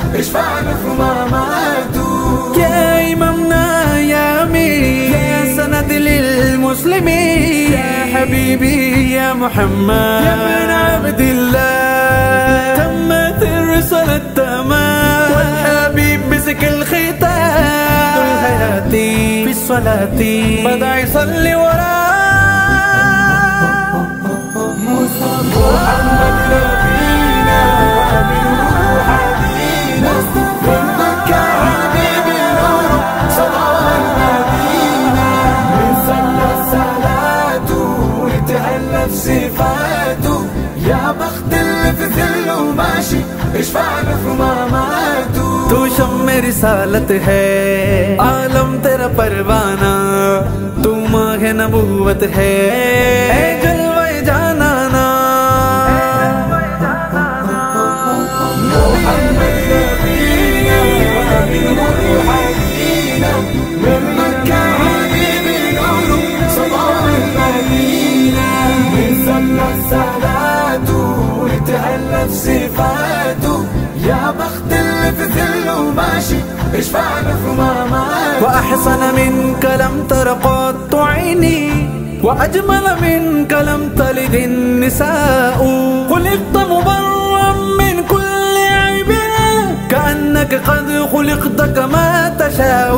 اشفعنا في مماته. يا إمامنا يا أمير يا سند للمسلمين يا حبيبي يا محمد يا ابن عبد الله، تمت الرسالة التمام والحبيب مسك الختام، طول حياتي في الصلاة بدأ يصلي وراه. محمد نبينا بنور حدينا من مكة حبيبي نور صدى المدينة، من صلى الصلاة وتهنى بصفاته، يا بخت اللي في ذله ماشي اشفعنا في مماته. तू शम्मे रिसालत है आलम तेरा परवाना, तू माहे नबूवत है जलवे जानाना। محمد نبينا بنور حدينا من مكة حبيبي نور صدى المدينة، من صلى الصلاة وتهنى بصفاته، يا بخت اللي في ذله ماشي اشفعنا في مماته. وأحسن منك لم تر قط عيني وأجمل منك لم تلد النساء، خلقت مبرا من كل عيب كأنك قد خلقت كما تشاء،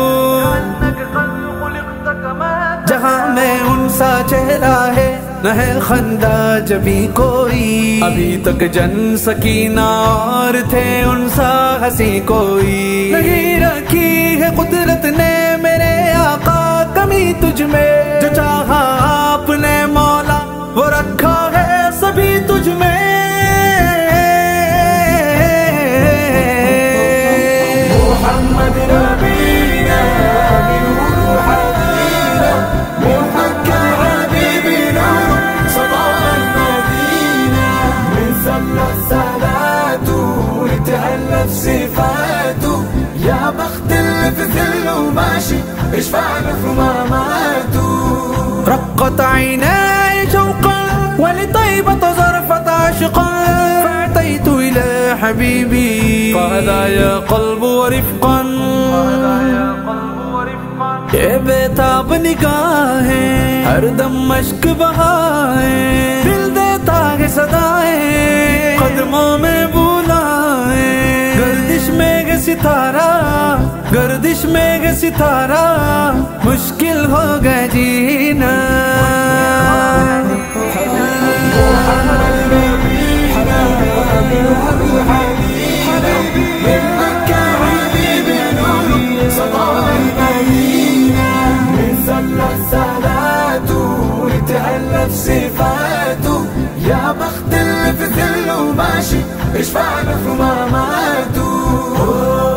जहाँ में उनसा चेहरा है न है खंदा जबी कोई, अभी तक जन सकीना और थे उनसा हंसी कोई, नहीं रखी है कुदरत ने मेरे आका कमी तुझ में, जो चाहा आपने मौला वो रखा है सभी तुझ में। محمد نبينا بنور حدينا من مكة حبيبي نور صدى المدينة، من صلى الصلاة وتهنى بصفاته، يا بخت اللي في ذله ماشي اشفعنا في مماته. رقت عيناي شوقا ولطيبة ظرفت عاشقا، فأتيت إلى حبيبي فهدايا قلب ورفقا، ये बेताब निगाहें हर दम मश्क बहाएं, दिल देता है सदाएं कदमों में बुलाएं, गर्दिश में है सितारा गर्दिश में है सितारा मुश्किल हो गया जीना। من مكة حبيبي نور صدى المدينة، من صلى الصلاة وتهنى بصفاته، يا بخت اللي في ذله ماشي اشفعنا في مماته.